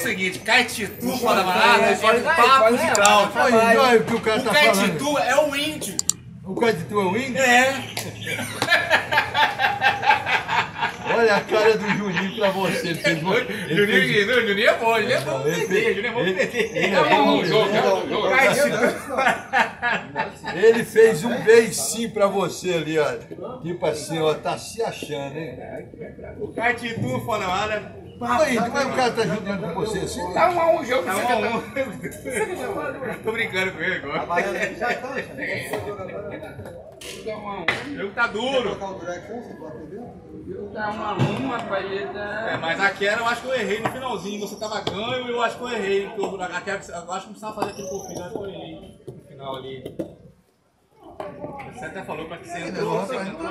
Seguinte, Caetitu, fala manada, faz papo de Cláudio. Olha o que o cara tá falando. O Caetitu é o índio. O Caetitu é o índio? É. Olha a cara do Juninho pra você. Juninho é bom, Juninho é bom pro PT, Juninho é bom pro PT. Ele fez um beicinho pra você ali, ó. Tipo assim, ó, tá se achando, hein? O Caetitu, fala manada. Aí, mas o cara tá jogando com você assim? Tá 1 a 1 o jogo, tá 1 a 1. Tô brincando com ele agora. O jogo tá duro. O jogo tá 1 a 1, rapaz. É, mas aquela eu acho que eu errei no finalzinho. Você tava ganho e eu acho que eu errei. Eu acho que não precisava fazer aquele por fim, eu acho que eu errei no final ali. Você até falou pra que você entrou.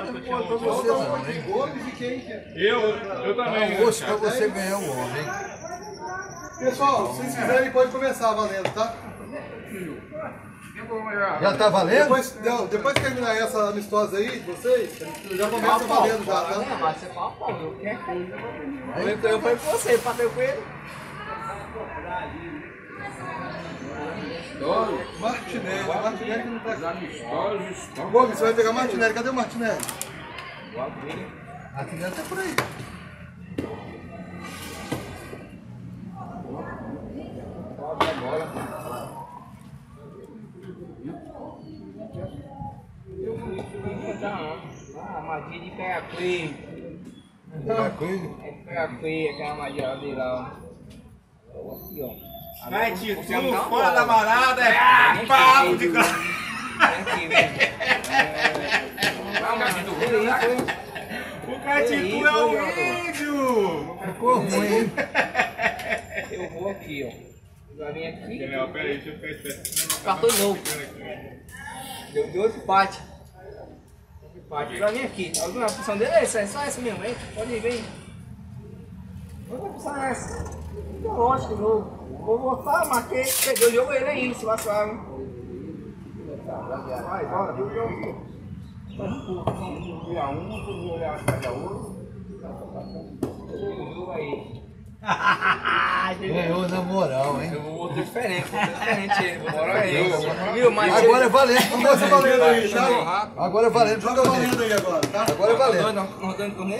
Eu também. Moço, pra você ganhar o homem. Pessoal, se vocês quiserem, pode começar valendo, tá? Já tá valendo? Depois que terminar essa amistosa aí, vocês, já começa valendo já, tá? Mas você fala, pô, qualquer coisa. Eu falei com você, bateu com ele. Martinelli que não tá aqui. Gomes, você vai pegar Martinelli. Cadê o Martinelli? Martinelli tá por aí. Armadilha de pega-cuí. Pega-cuí? É pega-cuí, aquela armadilha ali lá. Aqui, ó. Caetitu, fora da marada, é papo de Cláudio. O Caetitu é o índio. Ficou ruim, hein? Eu vou aqui, ó. Já vim aqui. Pera aí, deixa eu ficar esperto. Cartão novo. Deu outro empate. Já vim aqui. A posição dele é só essa mesmo, hein? Pode ir, vem. Outra posição é essa. Lógico, de novo. Vou voltar, marquei, peguei o jogo ele ainda, se vacilar. Vai, bora, deu o jogo. Faz um pouco, vamos virar um, vamos olhar cada outro. O jogo aí. Ganhou na moral, hein? Eu vou diferente ele. Moral é eu. Viu, mas agora é valendo. Começa valendo aí, tá? Agora é valendo. Joga valendo aí agora, tá? Agora é valendo. Nós dando torneio.